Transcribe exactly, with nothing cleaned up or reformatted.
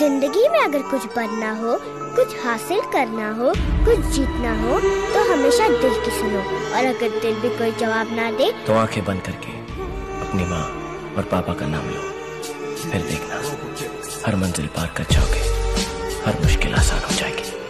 जिंदगी में अगर कुछ बनना हो, कुछ हासिल करना हो, कुछ जीतना हो तो हमेशा दिल की सुनो, और अगर दिल भी कोई जवाब ना दे तो आंखें बंद करके अपनी माँ और पापा का नाम लो, फिर देखना हर मंजिल पार कर जाओगे, हर मुश्किल आसान हो जाएगी।